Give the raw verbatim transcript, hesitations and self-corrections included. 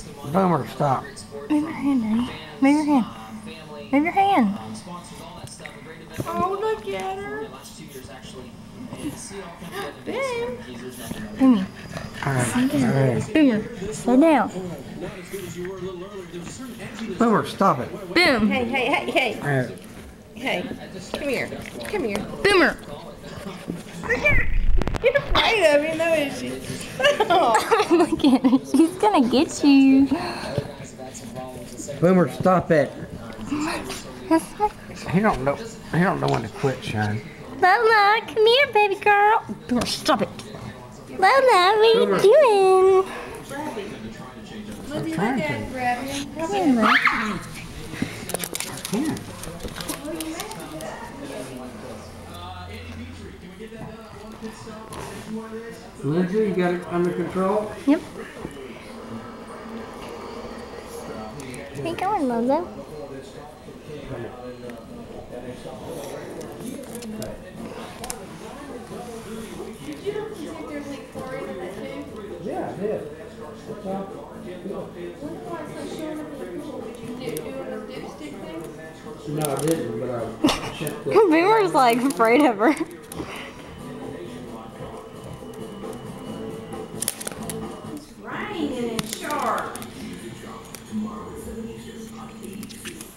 Boomer, stop. Move your hand, Daddy. Move your hand. Move your hand. Oh, look at her. Ben. Boomer. Alright, alright. Boomer, slow down. Boomer, stop it. Boom. Hey, hey, hey, hey. Alright. Hey, come here. Come here. Boomer. You're afraid of me, though, is she? Oh. Look at her. She's gonna get you. Boomer, stop it. That's my... He don't know. He don't know when to quit, Shine. Lola, come here, baby girl. Boomer, stop it. Lola, what are you Boomer. doing? Let me let Dad grab him. Come here, Lola. Yeah. Lindsay, you got it under control? Yep. Where you going, Lola? Yeah, I did. No, I didn't, but I checked it. Boomer's like afraid of her. It's raining and sharp.